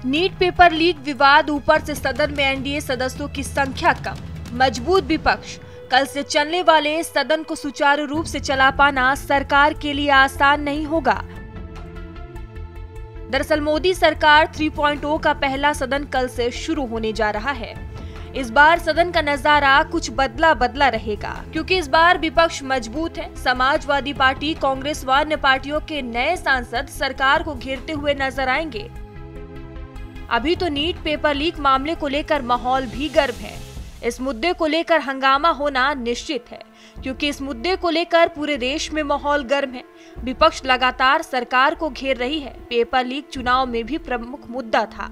NEET paper leak विवाद, ऊपर से सदन में एनडीए सदस्यों की संख्या कम, मजबूत विपक्ष। कल से चलने वाले सदन को सुचारू रूप से चला पाना सरकार के लिए आसान नहीं होगा। दरअसल मोदी सरकार 3.0 का पहला सदन कल से शुरू होने जा रहा है। इस बार सदन का नजारा कुछ बदला रहेगा, क्योंकि इस बार विपक्ष मजबूत है। समाजवादी पार्टी, कांग्रेस व अन्य पार्टियों के नए सांसद सरकार को घेरते हुए नजर आएंगे। अभी तो नीट पेपर लीक मामले को लेकर माहौल भी गर्म है। इस मुद्दे को लेकर हंगामा होना निश्चित है, क्योंकि इस मुद्दे को लेकर पूरे देश में माहौल गर्म है। विपक्ष लगातार सरकार को घेर रही है। पेपर लीक चुनाव में भी प्रमुख मुद्दा था।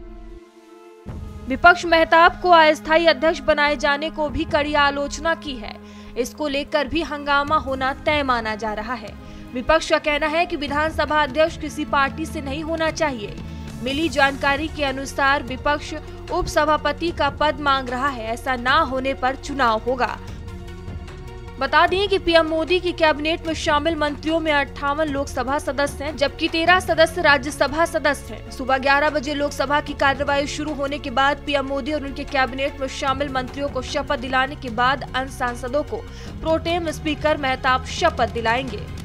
विपक्ष मेहताब को अस्थायी अध्यक्ष बनाए जाने को भी कड़ी आलोचना की है। इसको लेकर भी हंगामा होना तय माना जा रहा है। विपक्ष का कहना है कि विधानसभा अध्यक्ष किसी पार्टी से नहीं होना चाहिए। मिली जानकारी के अनुसार विपक्ष उपसभापति का पद मांग रहा है। ऐसा ना होने पर चुनाव होगा। बता दें कि पीएम मोदी की कैबिनेट में शामिल मंत्रियों में 58 लोकसभा सदस्य हैं, जबकि 13 सदस्य राज्यसभा सदस्य हैं। सुबह 11 बजे लोकसभा की कार्यवाही शुरू होने के बाद पीएम मोदी और उनके कैबिनेट में शामिल मंत्रियों को शपथ दिलाने के बाद अन्य सांसदों को प्रोटेम स्पीकर मेहताब शपथ दिलाएंगे।